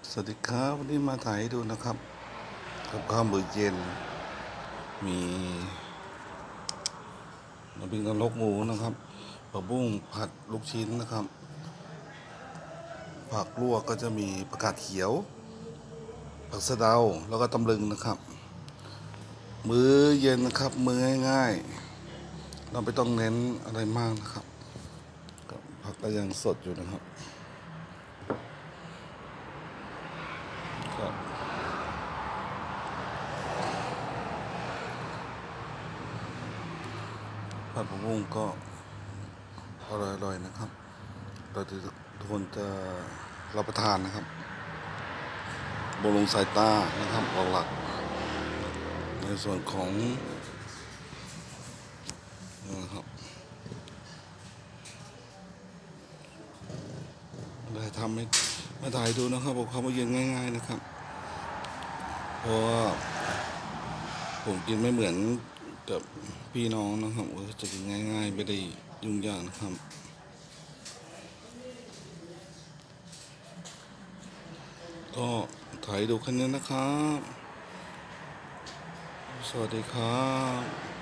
สวัสดีครับวันนี้มาถ่ายให้ดูนะครับกับข้าวมื้อเย็นมีน้ำพริกนรกหมูนะครับผักบุ้งผัดลูกชิ้นนะครับผักลวกก็จะมีผักกาดเขียวผักสะเดาแล้วก็ตำลึงนะครับมื้อเย็นนะครับมื้อง่ายๆเราไม่ต้องเน้นอะไรมากนะครับผักก็ยังสดอยู่นะครับผัดผักบุ้งก็อร่อยๆนะครับเราจะทุกคนจะรับประทานนะครับบำรุงสายตานะครับหลักในส่วนของนะครับได้ทำให้มาถ่ายดูนะครับบอกเขามาเย็นง่ายๆนะครับเพราะว่าผมกินไม่เหมือนกับพี่น้องนะครับจะกินง่ายๆไม่ได้ยุ่งยากนะครับก็ถ่ายดูแค่นี้นะครับสวัสดีครับ